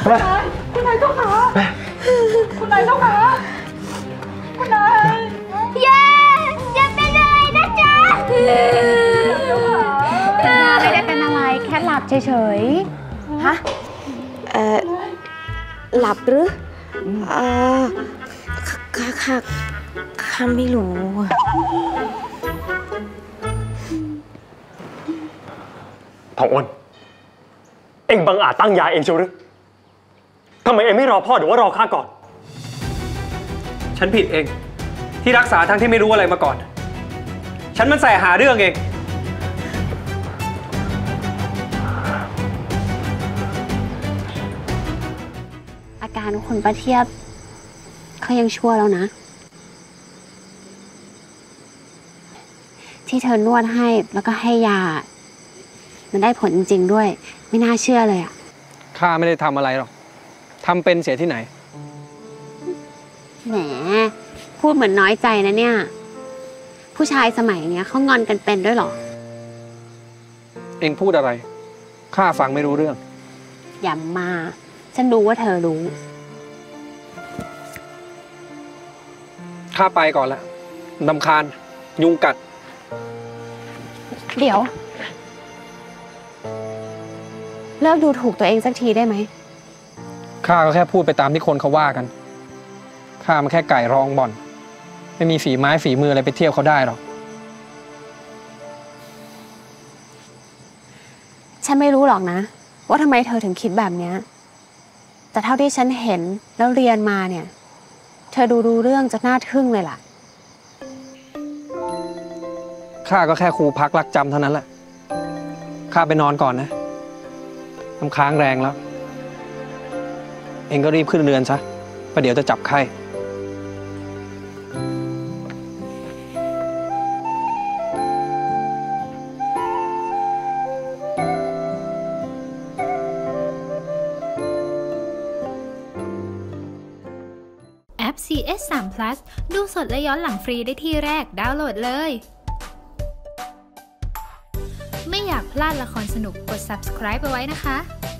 คุณนายเจ้าขาคุณนายเจ้าขาคุณนายอย่าเป็นอะไรนะจ๊ะไม่ได้เป็นอะไรแค่หลับเฉยๆฮะหลับหรือข้าไม่รู้ทองอ้นเอ็งบังอาจตั้งยาเองเชียวหรือทำไมเอ็งไม่รอพ่อหรือว่ารอข้าก่อนฉันผิดเองที่รักษาทั้งที่ไม่รู้อะไรมาก่อนฉันมันแสหาเรื่องเองอาการของคุณป้าเทียบเขายังชั่วแล้วนะที่เธอนวดให้แล้วก็ให้ยามันได้ผลจริงๆด้วยไม่น่าเชื่อเลยอ่ะข้าไม่ได้ทำอะไรหรอกทำเป็นเสียที่ไหนแหมพูดเหมือนน้อยใจนะเนี่ยผู้ชายสมัยเนี้ยเขางอนกันเป็นด้วยหรอเอ็งพูดอะไรข้าฟังไม่รู้เรื่องอย่ามาฉันรู้ว่าเธอรู้ข้าไปก่อนละรำคาญยุงกัดเดี๋ยวเลิกดูถูกตัวเองสักทีได้ไหมข้าก็แค่พูดไปตามที่คนเขาว่ากันข้ามันแค่ไก่รองบ่อนไม่มีฝีไม้ฝีมืออะไรไปเทียบเขาได้หรอกฉันไม่รู้หรอกนะว่าทำไมเธอถึงคิดแบบนี้แต่เท่าที่ฉันเห็นแล้วเรียนมาเนี่ยเธอดูเรื่องจะน่าทึ่งเลยล่ะข้าก็แค่ครูพักรักจำเท่านั้นแหละข้าไปนอนก่อนนะน้ำค้างแรงแล้วเองก็รีบขึ้นเรือนซะประเดี๋ยวจะจับไข้แอป CS3 Plus ดูสดและย้อนหลังฟรีได้ที่แรกดาวน์โหลดเลยไม่อยากพลาดละครสนุกกด subscribe ไปไว้นะคะ